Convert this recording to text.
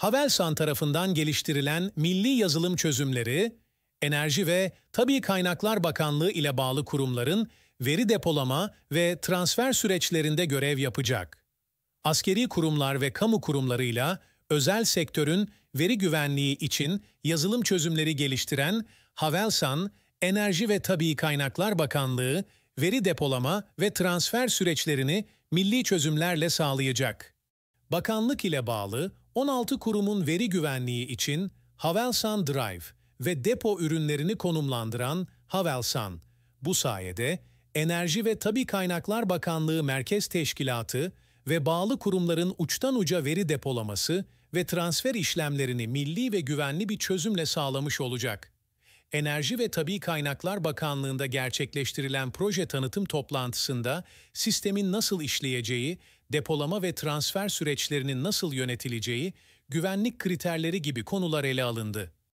Havelsan tarafından geliştirilen milli yazılım çözümleri, Enerji ve Tabii Kaynaklar Bakanlığı ile bağlı kurumların veri depolama ve transfer süreçlerinde görev yapacak. Askeri kurumlar ve kamu kurumlarıyla özel sektörün veri güvenliği için yazılım çözümleri geliştiren Havelsan, Enerji ve Tabii Kaynaklar Bakanlığı, veri depolama ve transfer süreçlerini milli çözümlerle sağlayacak. Bakanlık ile bağlı 16 kurumun veri güvenliği için Havelsan Drive ve depo ürünlerini konumlandıran Havelsan, bu sayede Enerji ve Tabii Kaynaklar Bakanlığı Merkez Teşkilatı ve bağlı kurumların uçtan uca veri depolaması ve transfer işlemlerini milli ve güvenli bir çözümle sağlamış olacak. Enerji ve Tabii Kaynaklar Bakanlığı'nda gerçekleştirilen proje tanıtım toplantısında sistemin nasıl işleyeceği, depolama ve transfer süreçlerinin nasıl yönetileceği, güvenlik kriterleri gibi konular ele alındı.